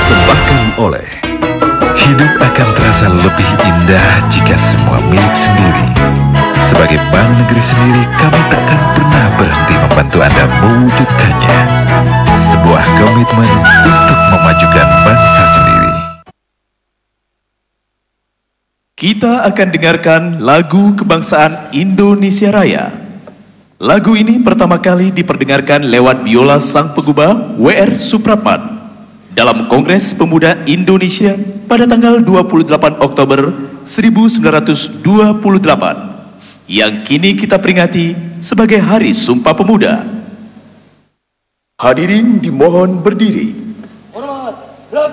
dipersembahkan oleh Hidup akan terasa lebih indah jika semua milik sendiri. Sebagai Bank Negeri sendiri, kami takkan pernah berhenti membantu Anda mewujudkannya. Sebuah komitmen untuk memajukan bangsa sendiri. Kita akan dengarkan lagu kebangsaan Indonesia Raya. Lagu ini pertama kali diperdengarkan lewat biola sang pengubah W.R. Supratman dalam Kongres Pemuda Indonesia pada tanggal 28 Oktober 1928 yang kini kita peringati sebagai Hari Sumpah Pemuda. Hadirin dimohon berdiri. Hormat, gerak.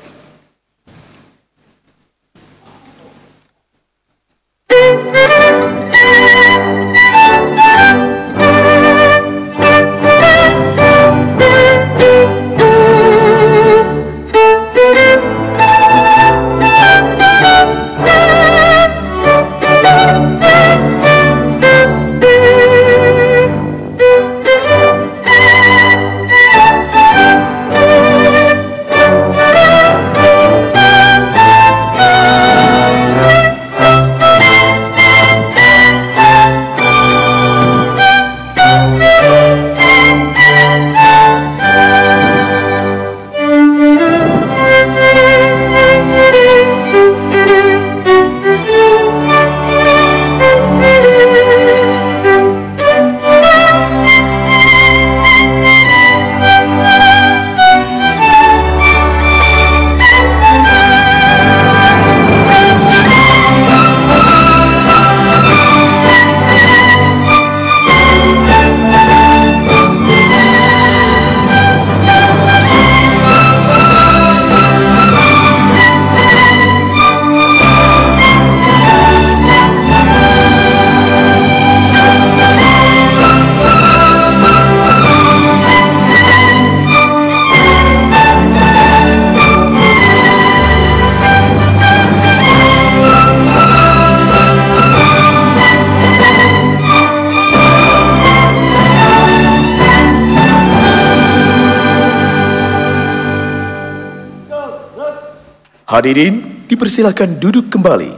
Hadirin dipersilakan duduk kembali.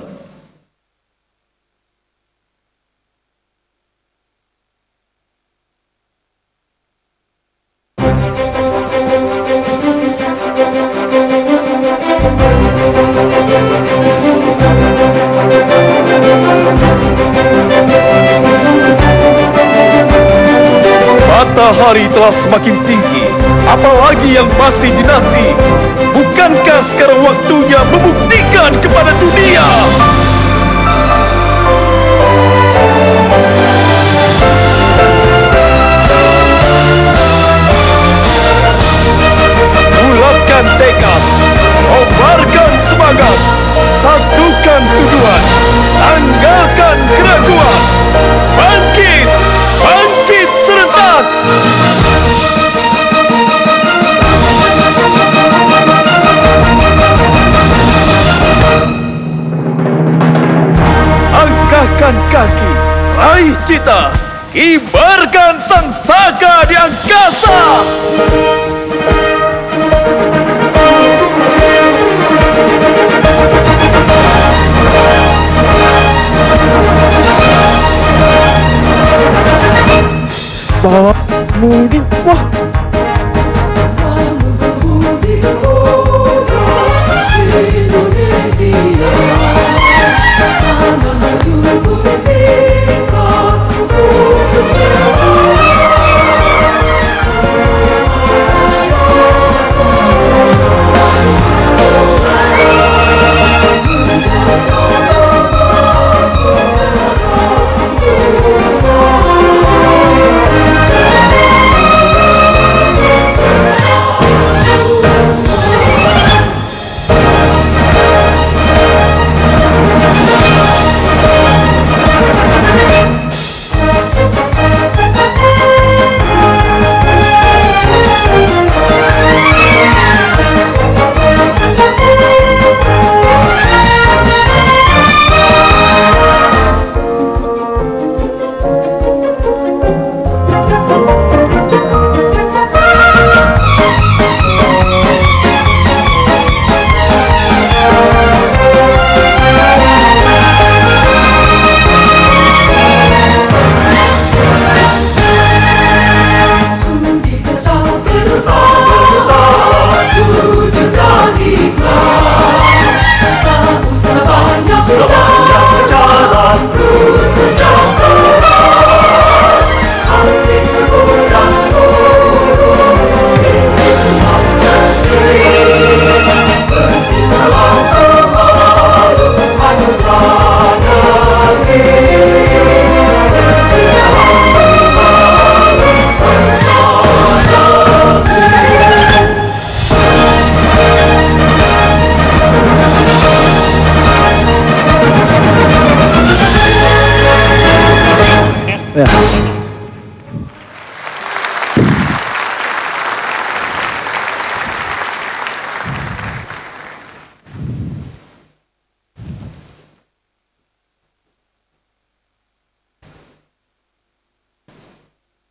Matahari telah semakin tinggi, apalagi yang masih dinanti. Bukankah sekarang waktunya membuktikan kepada dunia? Bulatkan tekad, kobarkan semangat, satukan tujuan, tanggalkan keraguan, bangkit, bangkit serentak. Angkatkan kaki, raih cita, kibarkan sang saka di angkasa. Bawa mudi, wah.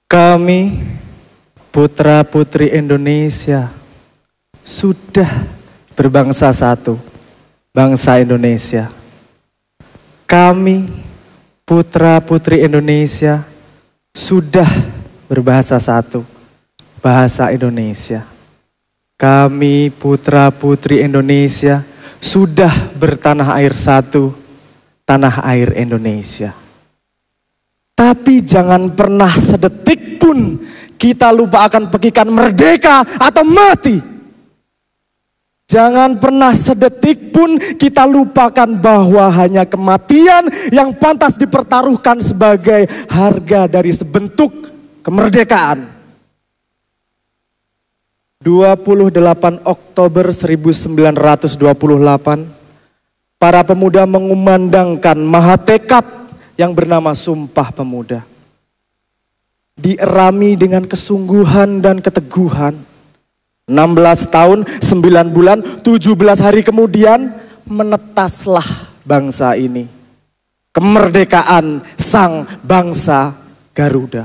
Kami, putra-putri Indonesia, sudah berbangsa satu, bangsa Indonesia. Kami, putra-putri Indonesia, sudah berbahasa satu, bahasa Indonesia. Kami, putra-putri Indonesia, sudah bertanah air satu, tanah air Indonesia. Tapi jangan pernah sedetik pun kita lupa akan pekikan merdeka atau mati. Jangan pernah sedetik pun kita lupakan bahwa hanya kematian yang pantas dipertaruhkan sebagai harga dari sebentuk kemerdekaan. 28 Oktober 1928, para pemuda mengumandangkan mahatekad yang bernama Sumpah Pemuda. Dierami dengan kesungguhan dan keteguhan. 16 tahun, 9 bulan, 17 hari kemudian menetaslah bangsa ini. Kemerdekaan sang bangsa Garuda.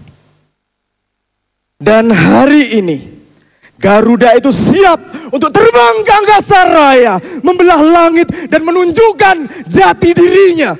Dan hari ini Garuda itu siap untuk terbang ke angkasa raya, membelah langit dan menunjukkan jati dirinya.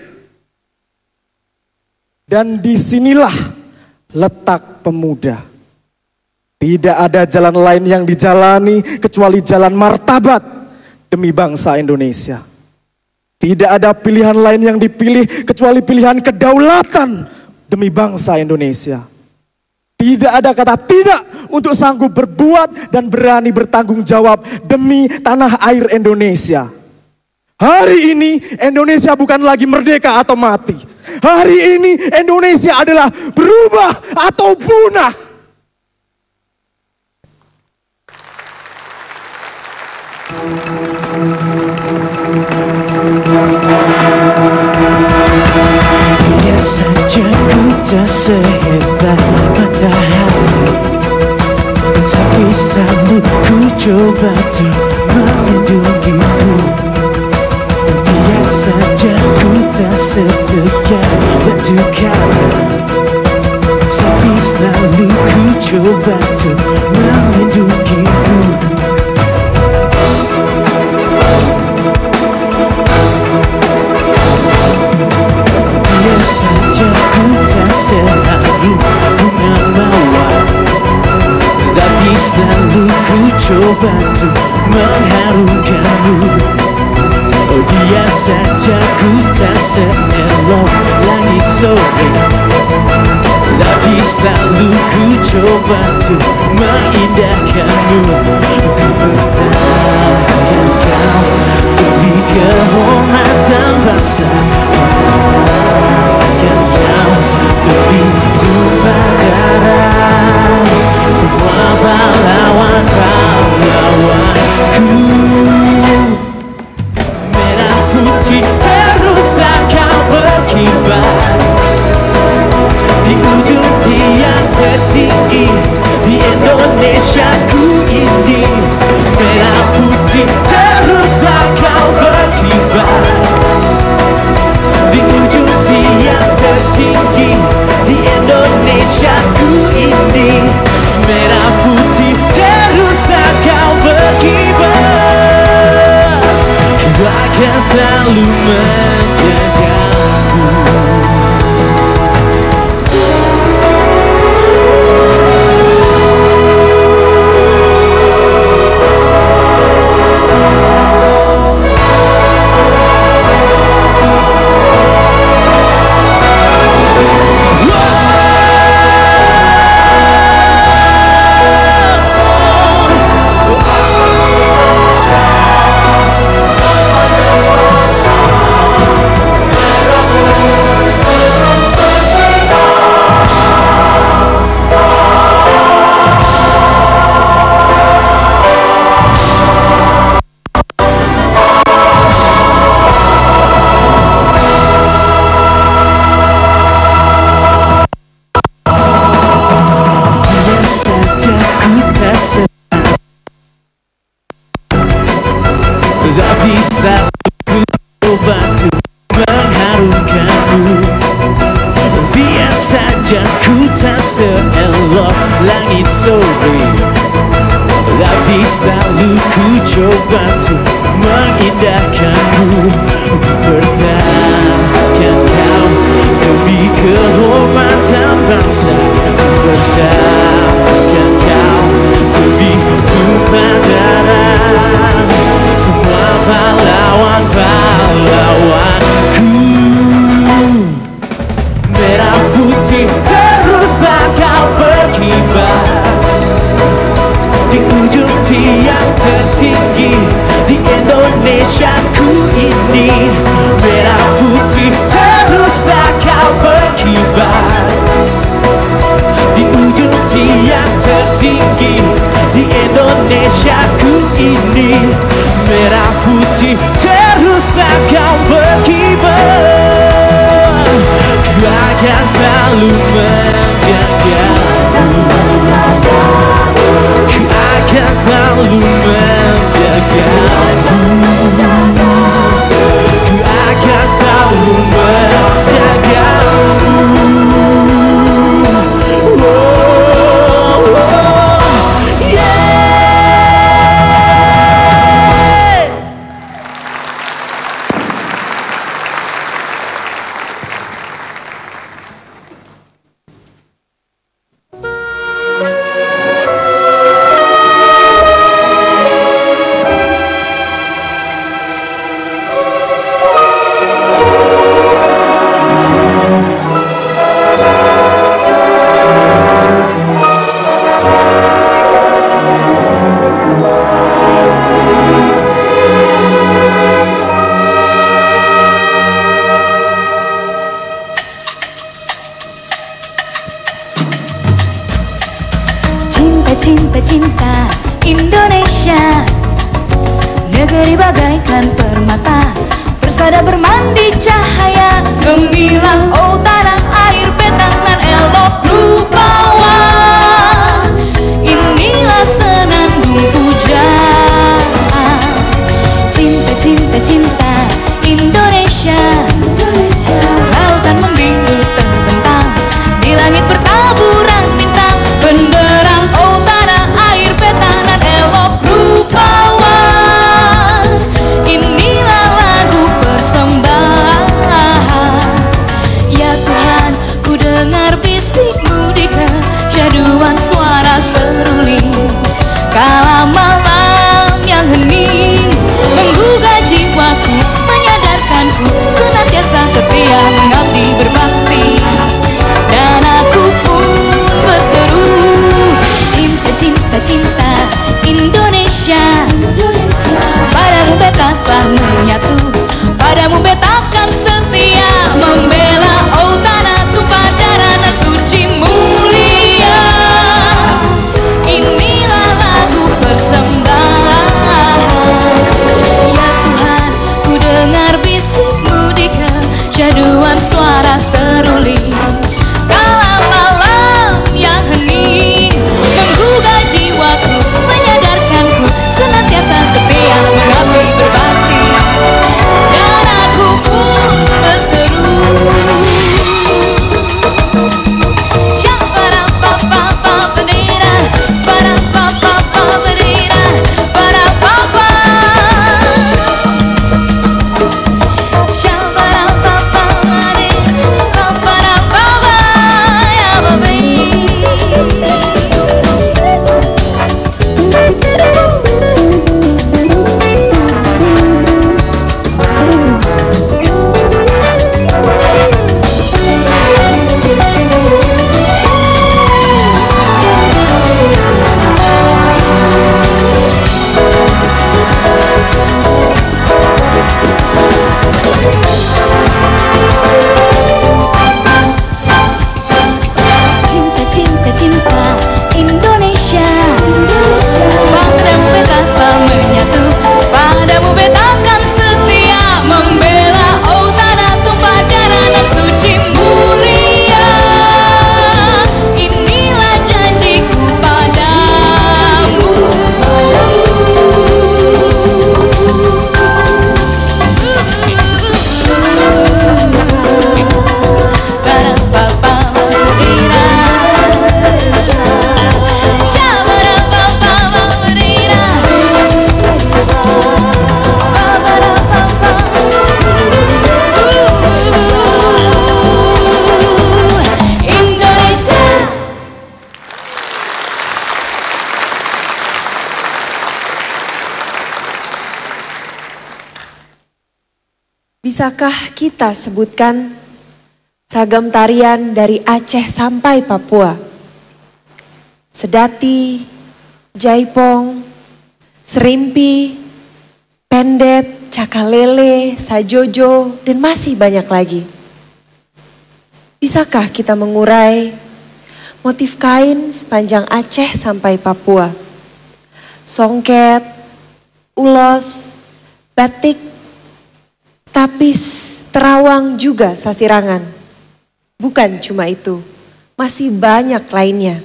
Dan disinilah letak pemuda. Tidak ada jalan lain yang dijalani kecuali jalan martabat demi bangsa Indonesia. Tidak ada pilihan lain yang dipilih kecuali pilihan kedaulatan demi bangsa Indonesia. Tidak ada kata tidak untuk sanggup berbuat dan berani bertanggung jawab demi tanah air Indonesia. Hari ini Indonesia bukan lagi merdeka atau mati. Hari ini Indonesia adalah berubah atau punah. Biar saja ku tak sehebat matahari, tapi selalu ku coba untuk melindungimu. Biar saja ku tak setegak batu karang, tapi selalu ku coba untuk melindungimu. Biar saja ku tak selalu bunga mawar, tapi selalu ku coba untuk mengharumkanmu. Oh, biar saja ku tak seelok langit sore, tapi selalu ku coba untuk mengindahkanmu. Ku pertahankan kau demi kehormatan bangsa. Ku pertahankan kau demi tumpah darah semua pahlawan-pahlawanku. Merah putih teruslah kau berkibar di ujung tiang tertinggi di Indonesia ku ini. Merah putih teruslah kau berkibar di ujung tiang tertinggi di Indonesia ku ini. Merah putih teruslah kau berkibar, ku akan selalu menjagamu. Tapi selalu ku bantu mengharumkanmu. Biar saja ku tak seelok langit sore. Tapi selalu ku coba untuk mengindahkanmu. Ku pertahankan kau demi kehormatan bangsa. Ku pertahankan kau demi tumpah darah semua pahlawan-pahlawanku. Merah putih teruslah kau berkibar di ujung tiang tertinggi di Indonesiaku ini. Merah putih teruslah kau berkibar di ujung tiang tertinggi di Indonesiaku ini. Merah putih teruslah kau berkibar, ku akan selalu menjagamu. Ku akan selalu menjagamu. Ku akan selalu menjagamu. Oh, oh, yeah. Cinta, cinta Indonesia, negeri bagaikan permata, bersada bermandi cahaya gemilang. Oh tanah air betang dan elok rupawan, inilah senandung pujaan. Cinta, cinta, cinta Indonesia, lautan membiru terbentang, di langit bertaburan bintang benderang. Oh tanah air petanan elok rupawan, inilah lagu persembahan. Bisakah kita sebutkan ragam tarian dari Aceh sampai Papua? Sedati, jaipong, serimpi, pendet, cakalele, sajojo, dan masih banyak lagi. Bisakah kita mengurai motif kain sepanjang Aceh sampai Papua? Songket, ulos, batik, tapis, terawang, juga sasirangan. Bukan cuma itu, masih banyak lainnya.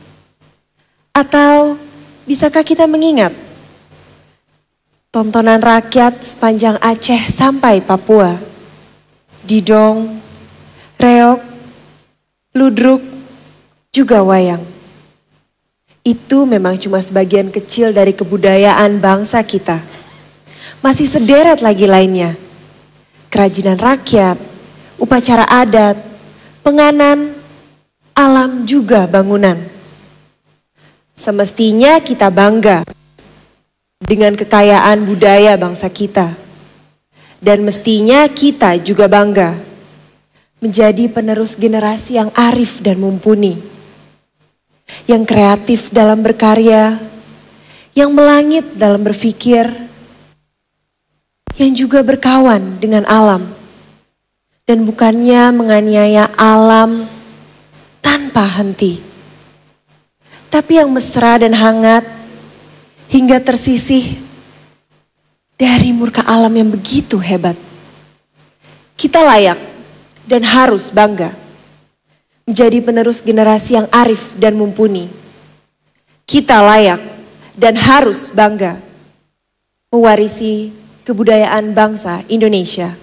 Atau bisakah kita mengingat tontonan rakyat sepanjang Aceh sampai Papua? Didong, reog, ludruk, juga wayang. Itu memang cuma sebagian kecil dari kebudayaan bangsa kita. Masih sederet lagi lainnya. Kerajinan rakyat, upacara adat, penganan, alam juga bangunan. Semestinya kita bangga dengan kekayaan budaya bangsa kita. Dan mestinya kita juga bangga menjadi penerus generasi yang arif dan mumpuni. Yang kreatif dalam berkarya, yang melangit dalam berpikir, yang juga berkawan dengan alam. Dan bukannya menganiaya alam tanpa henti. Tapi yang mesra dan hangat hingga tersisih dari murka alam yang begitu hebat. Kita layak dan harus bangga menjadi penerus generasi yang arif dan mumpuni. Kita layak dan harus bangga mewarisi kebudayaan bangsa Indonesia.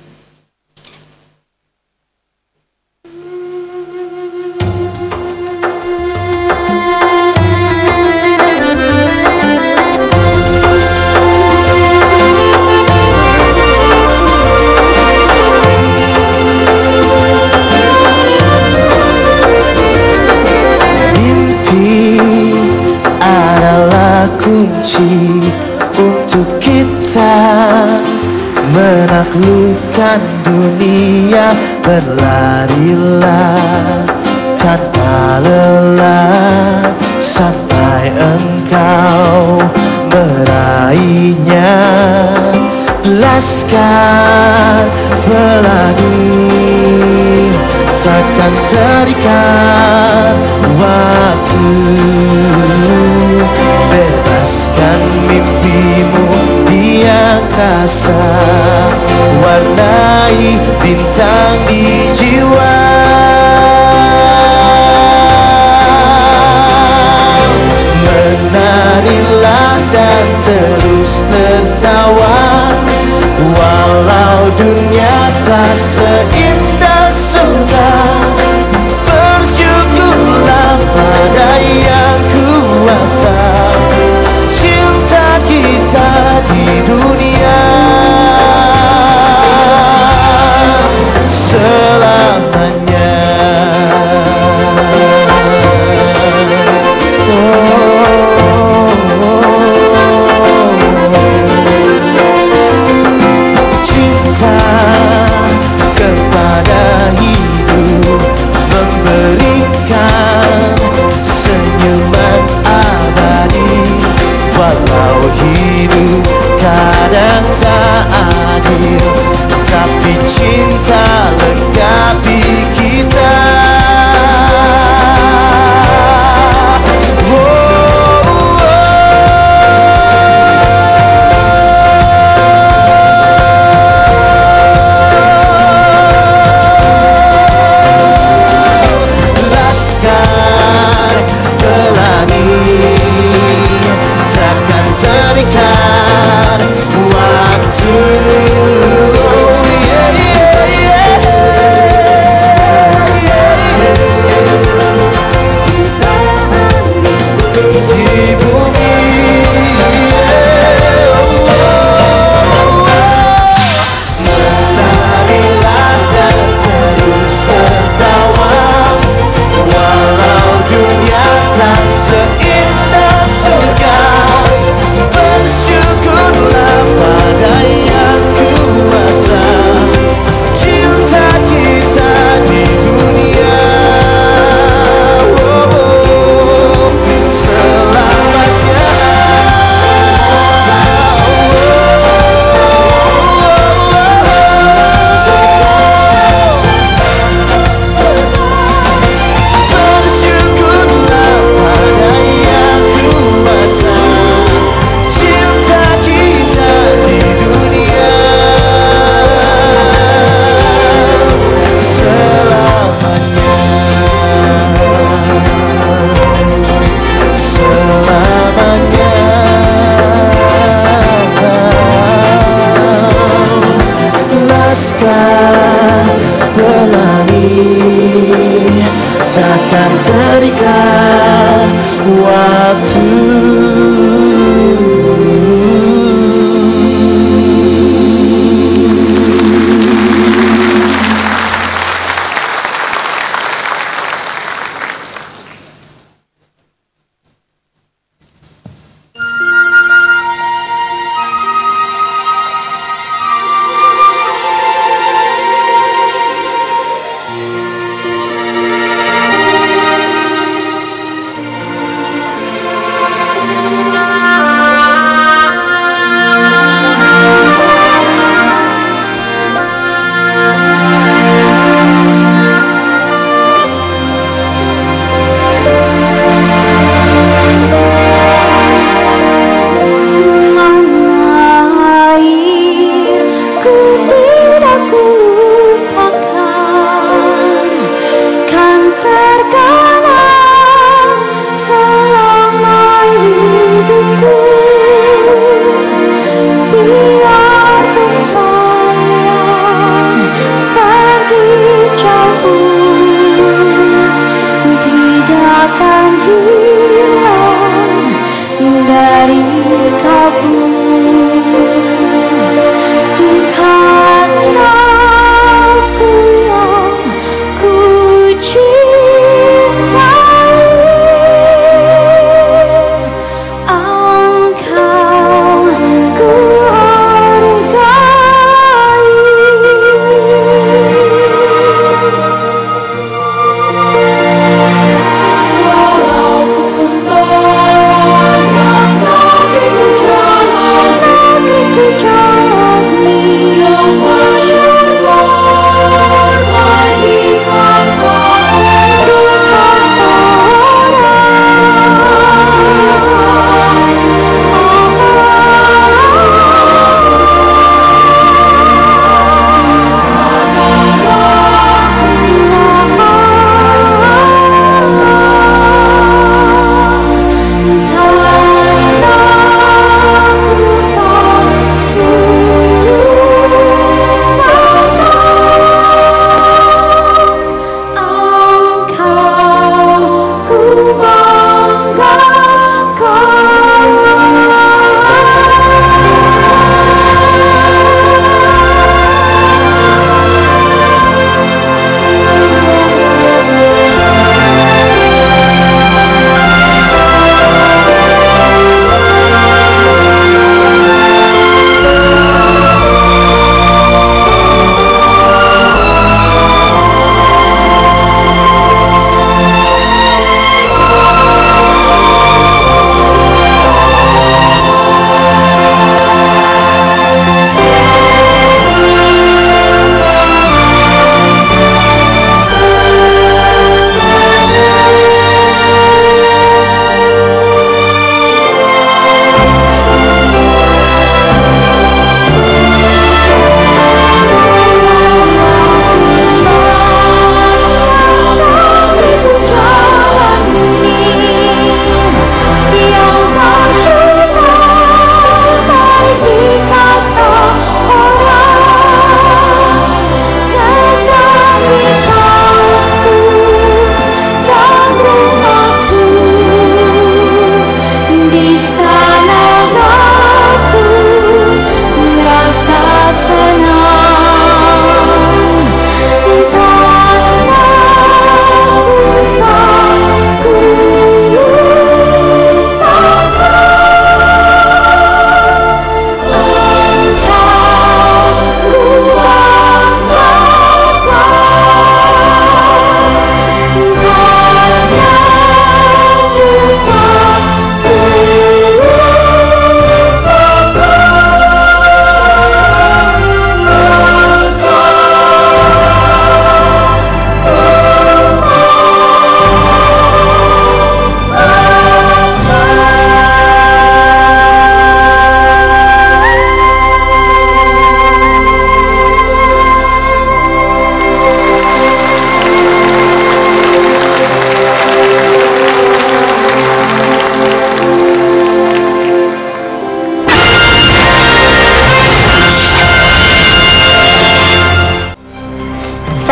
Mimpi adalah kunci untuk kita menaklukkan dunia. Berlarilah tanpa lelah sampai engkau meraihnya. Laskar pelangi takkan terikat waktu. Bebaskan mimpimu di angkasa, warnai bintang di jiwa. Menarilah dan terus tertawa, walau dunia tak seindah surga. Bersyukurlah pada yang kuasa, cinta kita di dunia selamanya. Oh, oh, oh, oh.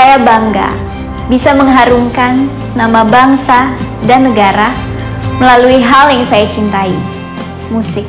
Saya bangga bisa mengharumkan nama bangsa dan negara melalui hal yang saya cintai, musik.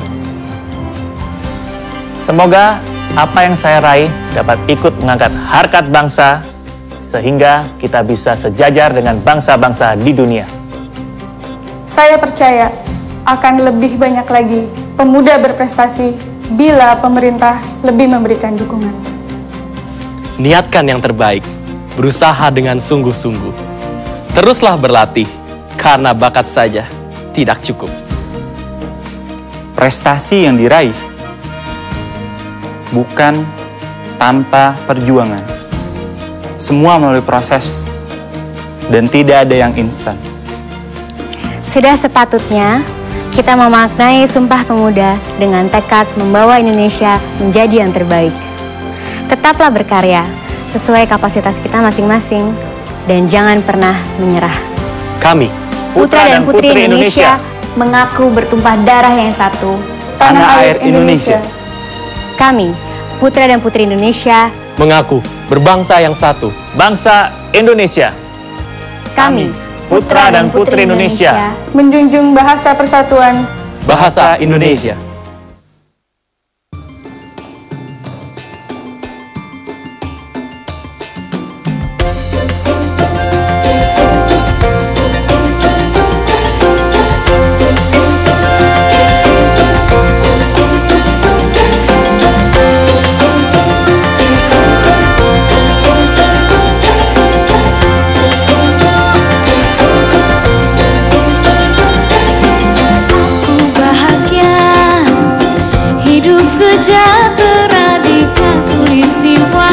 Semoga apa yang saya raih dapat ikut mengangkat harkat bangsa sehingga kita bisa sejajar dengan bangsa-bangsa di dunia. Saya percaya akan lebih banyak lagi pemuda berprestasi bila pemerintah lebih memberikan dukungan. Niatkan yang terbaik, berusaha dengan sungguh-sungguh. Teruslah berlatih, karena bakat saja tidak cukup. Prestasi yang diraih bukan tanpa perjuangan. Semua melalui proses dan tidak ada yang instan. Sudah sepatutnya kita memaknai Sumpah Pemuda dengan tekad membawa Indonesia menjadi yang terbaik. Tetaplah berkarya sesuai kapasitas kita masing-masing dan jangan pernah menyerah. Kami, Putra dan Putri Indonesia, mengaku bertumpah darah yang satu, Tanah air Indonesia. Kami, Putra dan Putri Indonesia, mengaku berbangsa yang satu, Bangsa Indonesia. kami, Putra dan Putri Indonesia, Menjunjung bahasa persatuan, bahasa Indonesia. Sejahtera di khatulistiwa,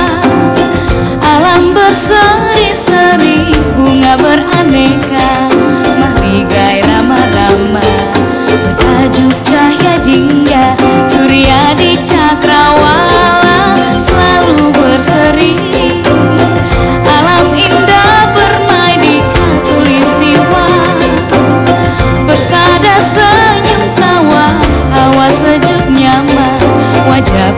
alam berseri-seri, bunga beraneka, mahligai rama-rama, bertajuk cahaya jingga, surya di cakrawala, selalu berseri. Alam indah bermain di khatulistiwa, bersada senyum tawa, hawa sejuk nyaman, wajah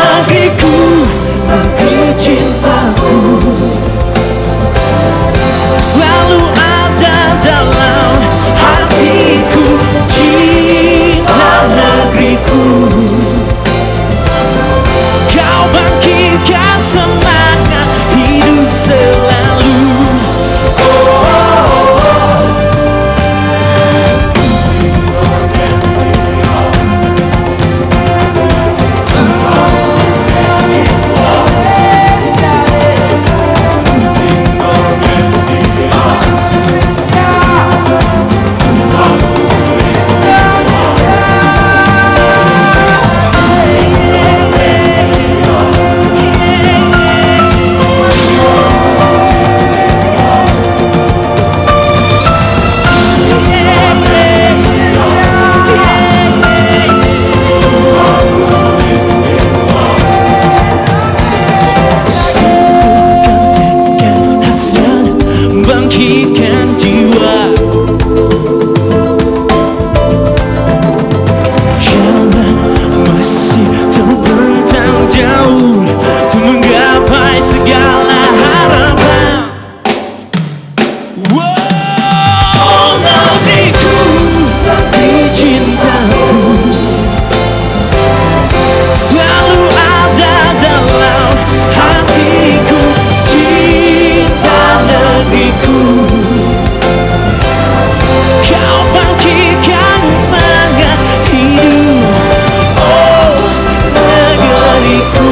negeriku, negeri cintaku, selalu ada dalam hatiku. Cinta negeriku, kau bangkitkan semangat hidup selalu. Bangkitkan jiwa, jangan masih terbentang jauh untuk menggapai segala harapan. Wow, negeriku, negeri cintaku, selalu ada dalam hatiku. Cinta negeriku, kau bangkitkan semangat hidup. Oh negeriku,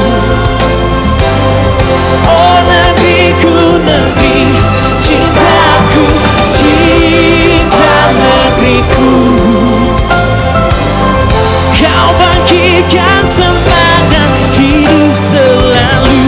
oh negeriku, negeri cintaku. Cinta negeriku, kau bangkitkan semangat hidup selalu.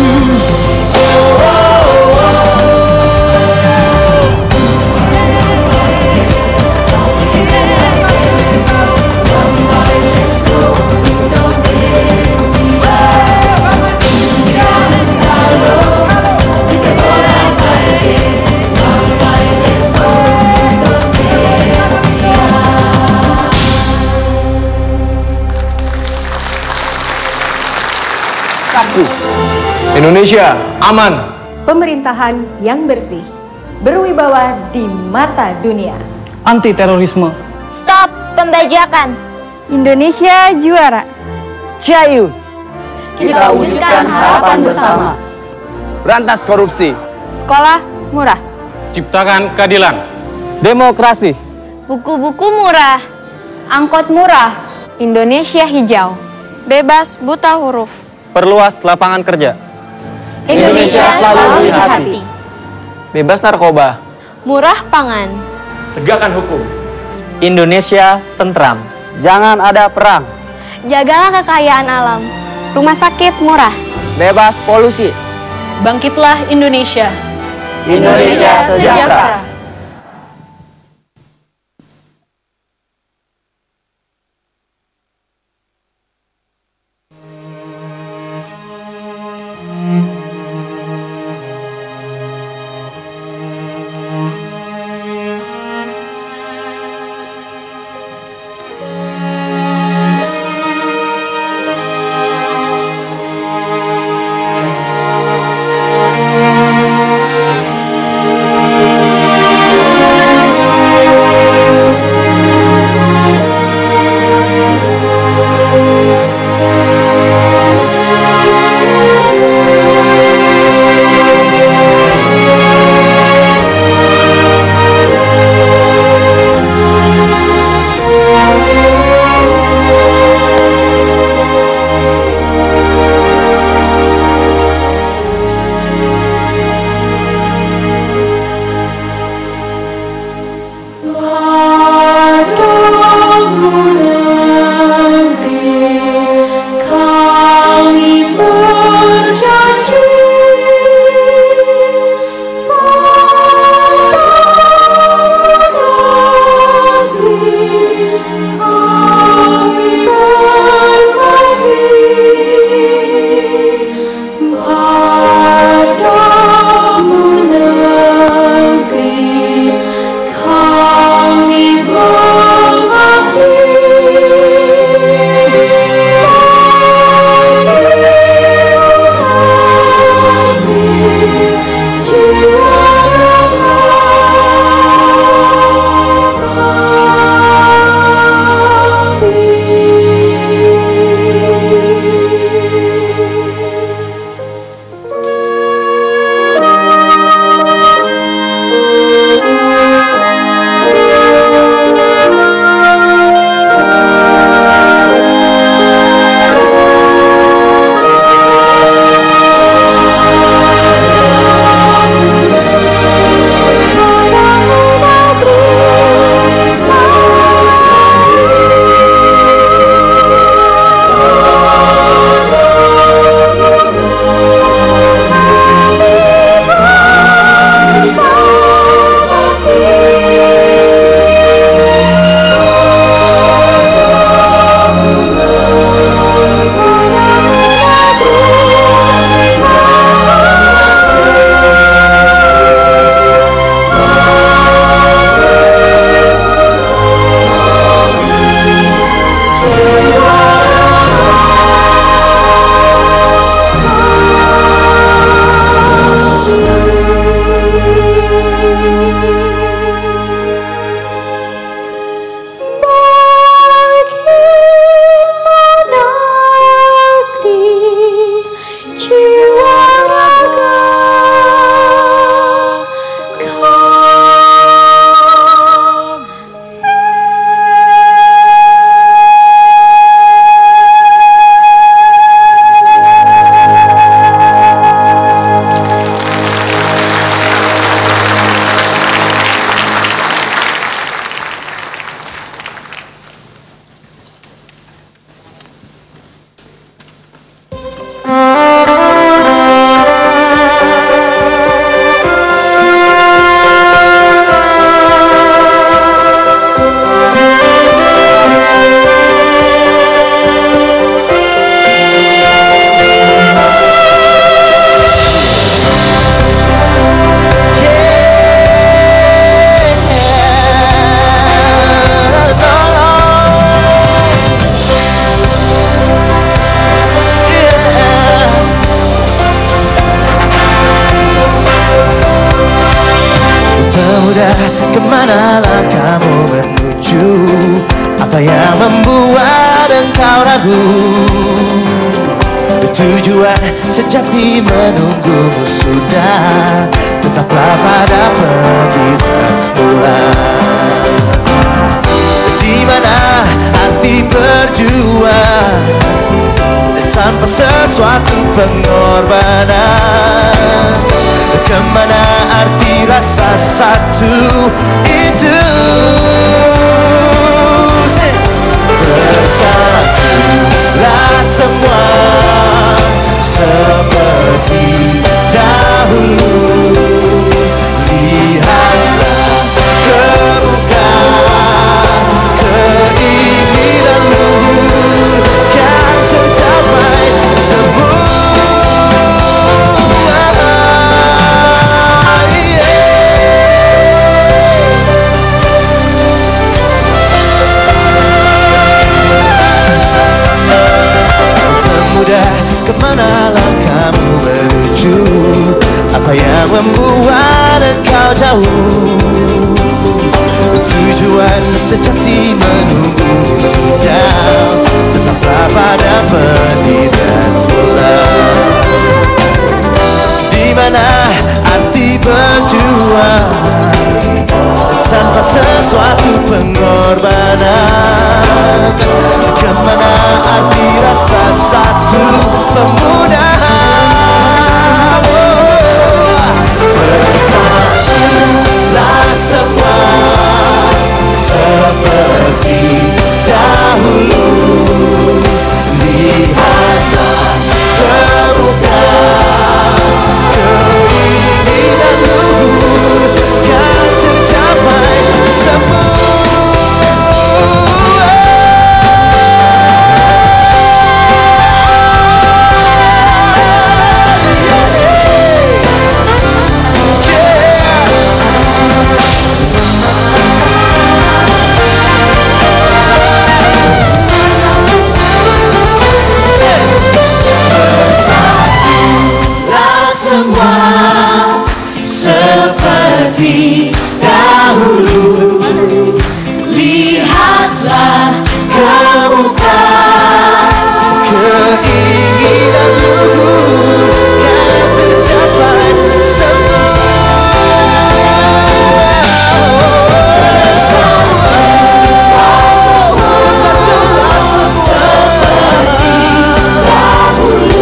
Indonesia aman. Pemerintahan yang bersih, berwibawa di mata dunia. Anti terorisme. Stop pembajakan. Indonesia juara. Ciayu. Kita wujudkan harapan bersama. Berantas korupsi. Sekolah murah. Ciptakan keadilan. Demokrasi. Buku-buku murah. Angkot murah. Indonesia hijau. Bebas buta huruf. Perluas lapangan kerja. Indonesia selalu di hati. Bebas narkoba. Murah pangan. Tegakkan hukum. Indonesia tentram. Jangan ada perang. Jagalah kekayaan alam. Rumah sakit murah. Bebas polusi. Bangkitlah Indonesia. Indonesia sejahtera. cintaku. Tujuan sejati menunggumu sudah, tetaplah pada pendirian semula. Di mana arti berjuang tanpa sesuatu pengorbanan? Kemana arti rasa satu itu? Bersatulah semua seperti dahulu. Lihatlah ke muka, keinginan luhur kan tercapai semua. Kemana langkahmu menuju? Apa yang membuat engkau jauh? Tujuan sejati menunggu sudah, tetaplah pada pendirian semula. Di mana arti berjuang tanpa sesuatu pengorbanan? Kemana arti rasa satu pemuda? Bersatulah semua seperti dahulu. Lihatlah ke muka, keinginan luhur kan tercapai semua. Semua seperti dahulu. Lihatlah ke muka, keinginan luhur kan tercapai semua. Satulah semua seperti dahulu.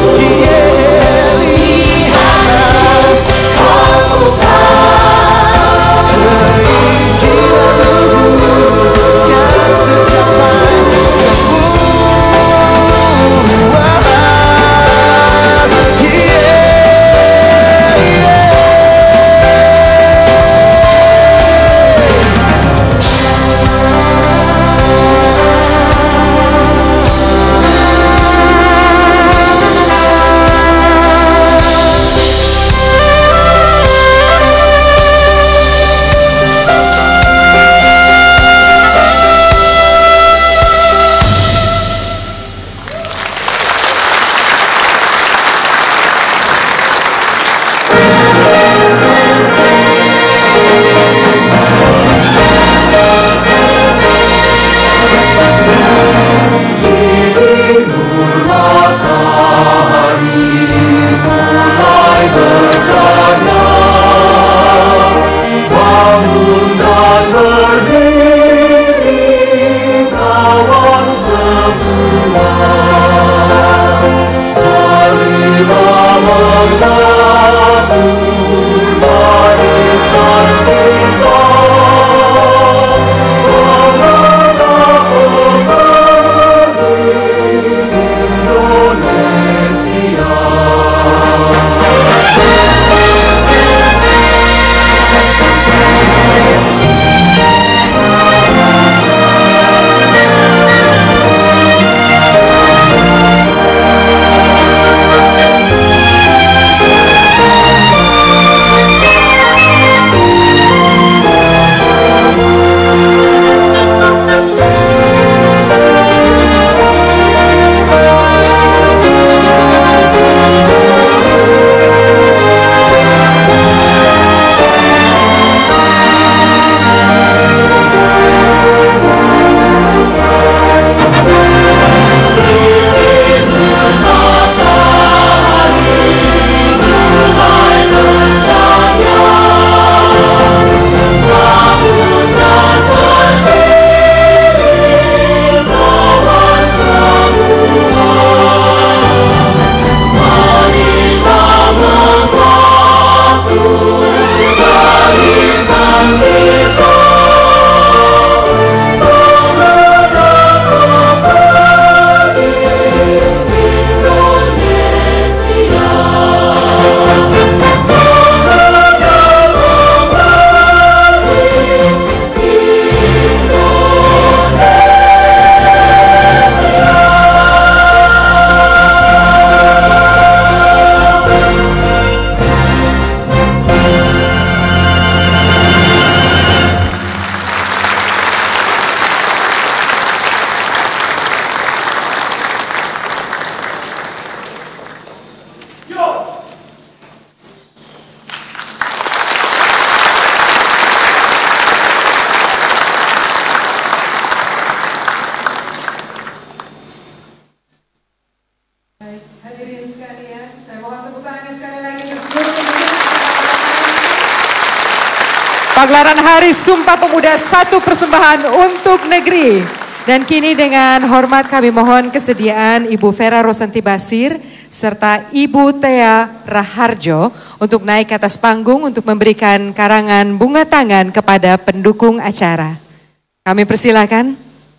Pagelaran Hari Sumpah Pemuda, satu persembahan untuk negeri. Dan kini dengan hormat kami mohon kesediaan Ibu Vera Rosanti Basir serta Ibu Thea Raharjo untuk naik ke atas panggung untuk memberikan karangan bunga tangan kepada pendukung acara. Kami persilakan.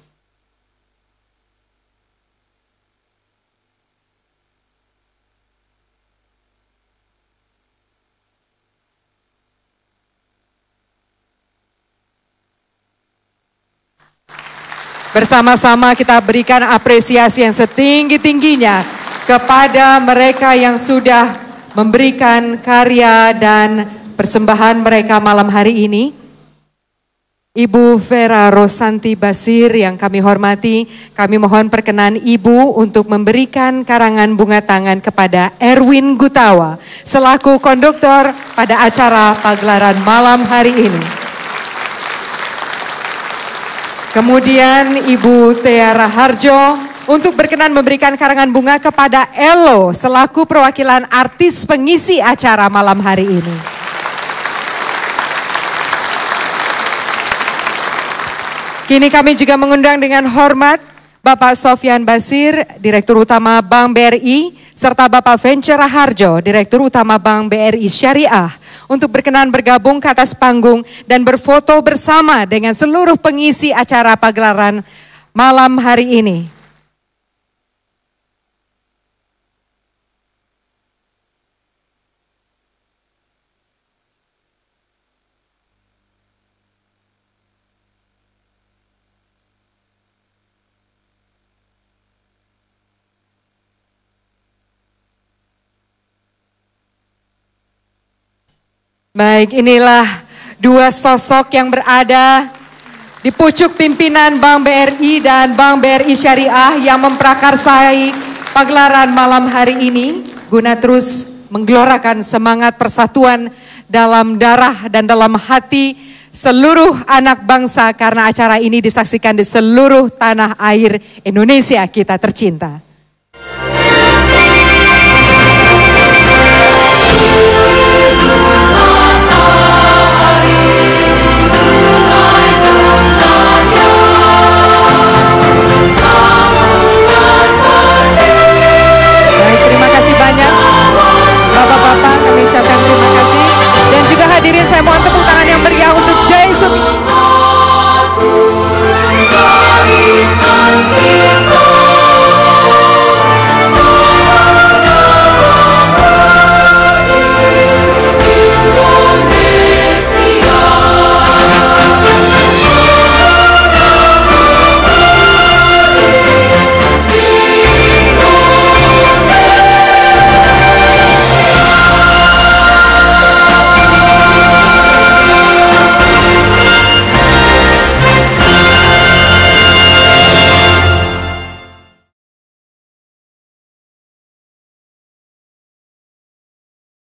Bersama-sama kita berikan apresiasi yang setinggi-tingginya kepada mereka yang sudah memberikan karya dan persembahan mereka malam hari ini. Ibu Vera Rosanti Basir yang kami hormati, kami mohon perkenan Ibu untuk memberikan karangan bunga tangan kepada Erwin Gutawa selaku konduktor pada acara pagelaran malam hari ini. Kemudian Ibu Thea Raharjo untuk berkenan memberikan karangan bunga kepada Elo selaku perwakilan artis pengisi acara malam hari ini. Kini kami juga mengundang dengan hormat Bapak Sofyan Basir, Direktur Utama Bank BRI, serta Bapak Venture Raharjo, Direktur Utama Bank BRI Syariah, untuk berkenan bergabung ke atas panggung dan berfoto bersama dengan seluruh pengisi acara pagelaran malam hari ini. Baik, inilah dua sosok yang berada di pucuk pimpinan Bank BRI dan Bank BRI Syariah yang memprakarsai pagelaran malam hari ini guna terus menggelorakan semangat persatuan dalam darah dan dalam hati seluruh anak bangsa karena acara ini disaksikan di seluruh tanah air Indonesia kita tercinta.